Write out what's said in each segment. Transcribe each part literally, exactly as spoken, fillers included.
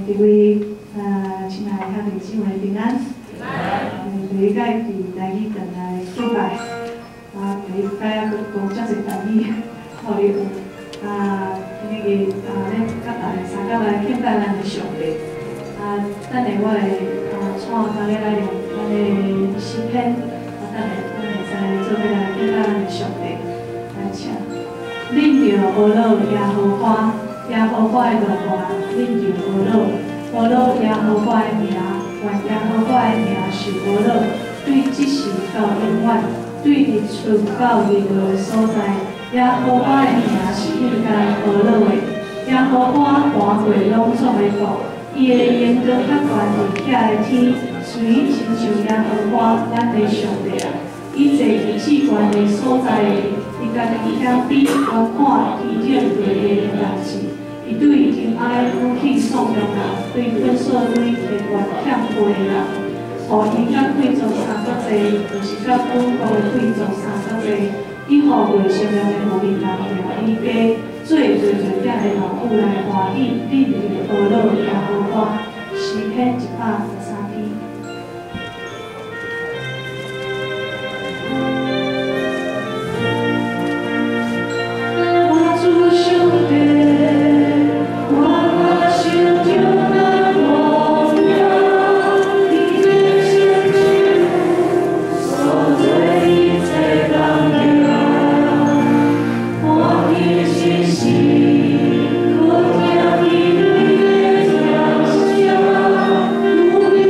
各位呃亲爱的兄弟姊妹平安。呃，第一届伫台语堂来敬拜，啊，第一届啊，佫讲遮侪台语，互你有啊，今日啊，咧甲大家三甲来敬拜咱的上帝。啊，等下我会啊，带大家来用咱的诗篇，啊，等下咱会使做伙来敬拜咱的上帝。来请，恁着学老耶和华。 耶和华的路段，恁就学老，学老耶和华的名，愿耶和华的名是学老，对即时到永远，对日出到日落的所在，耶和华的名是应该学老的。耶和华盘过拢总的国，伊的眼光较悬伫遐的天，随亲像耶和华咱的上帝啊，伊坐伫至高的所在的，伊家己晓比观看天顶地的代志。 伊对真爱武器颂扬人，对分数对摕悬欠费的人，互伊甲贵族相较济，就是甲本国的贵族相较济。伊互未善良的无面人掠伊家，做最最囝的老母来欢喜，恁就学老耶和华。诗篇一百十三篇。 我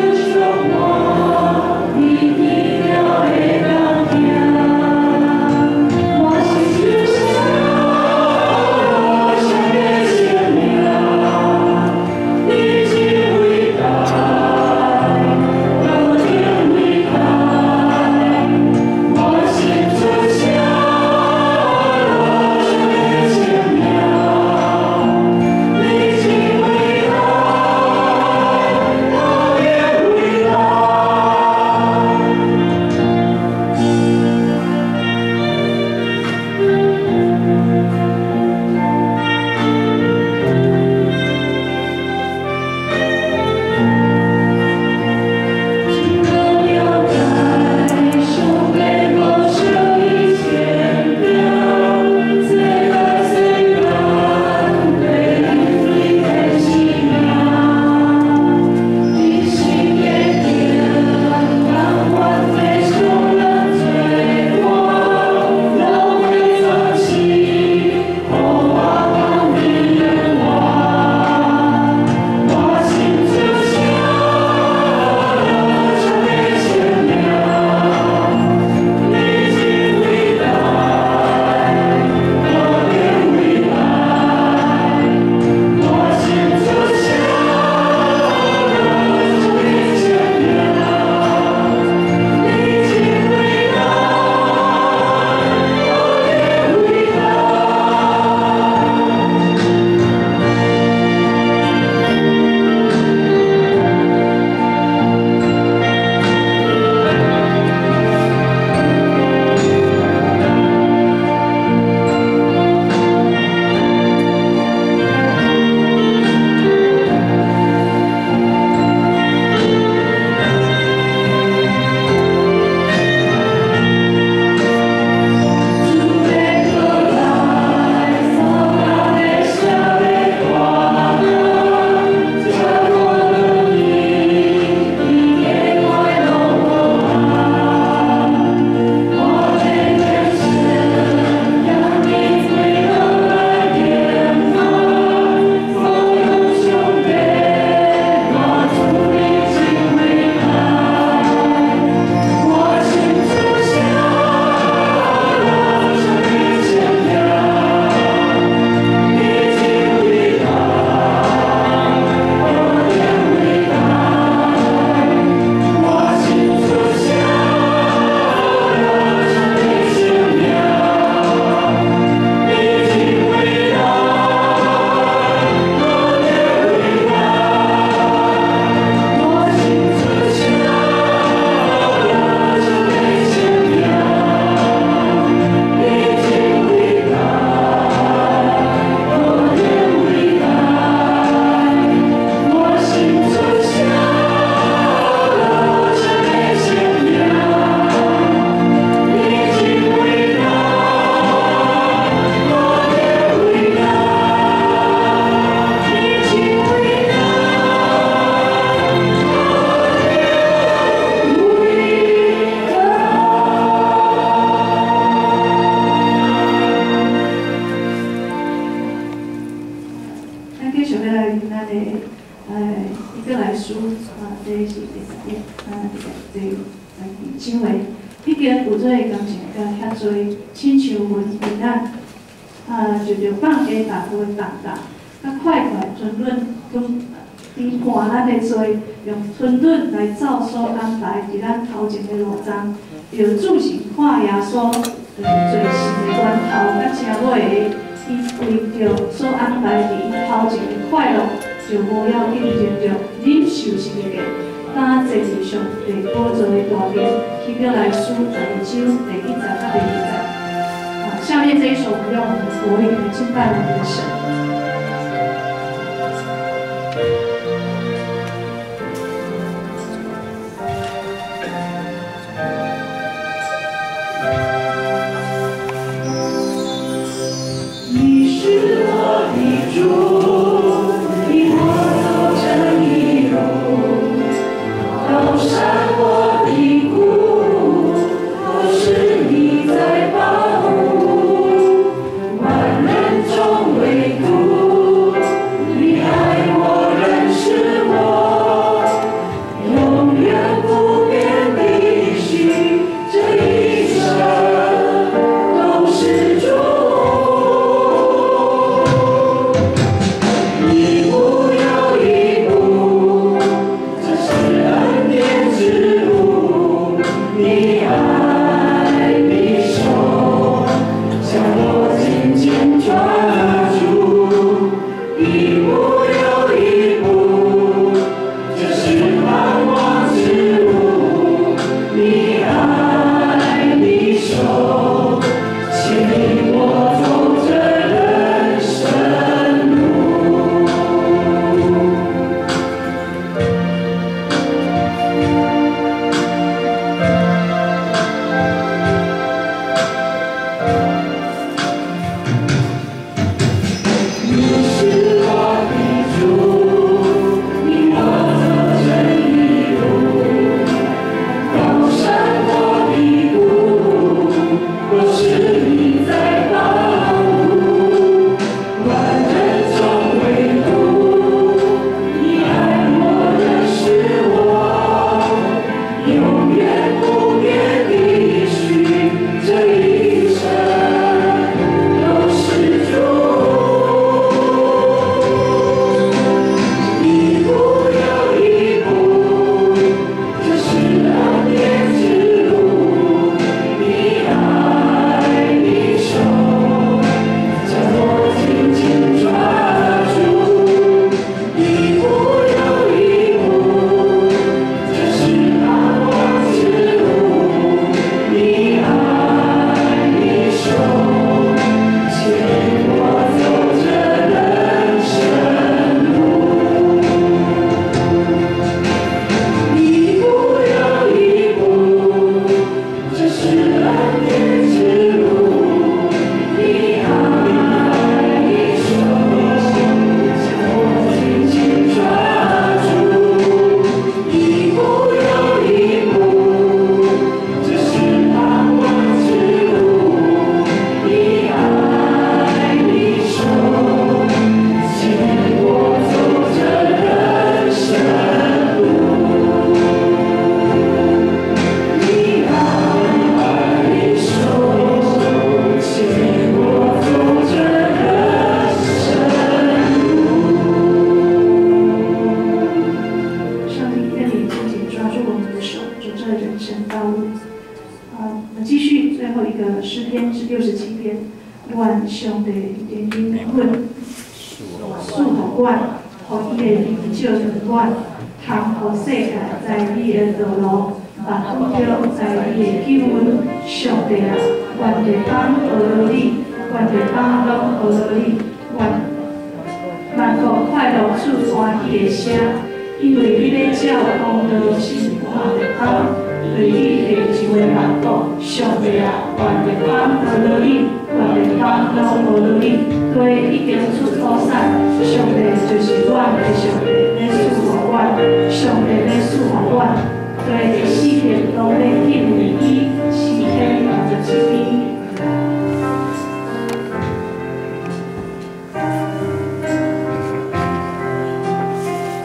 今仔日呃伊过来书啊，这是第十日啊，这个这来因为毕竟有做诶工程，甲遐侪亲像阮因咱啊，就着放假大部诶放假，较快快顺润从边看咱会做用吞顿来照所安排伫咱头前诶路章，有自行看耶稣呃最新诶源头，甲车尾伊为着所安排伫伊头前诶快乐，就无要应着着忍受是一个，当坐伫上帝宝座诶大面，希伯来书十二章第一节到第二节。啊，下面这一首我用我们国语来敬拜我们的神。你是我的主，引我走正义路，高山或低谷，都是你在保护。万人中唯独你爱我，认识我，永远不变的许，这一生都是主。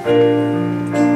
Thank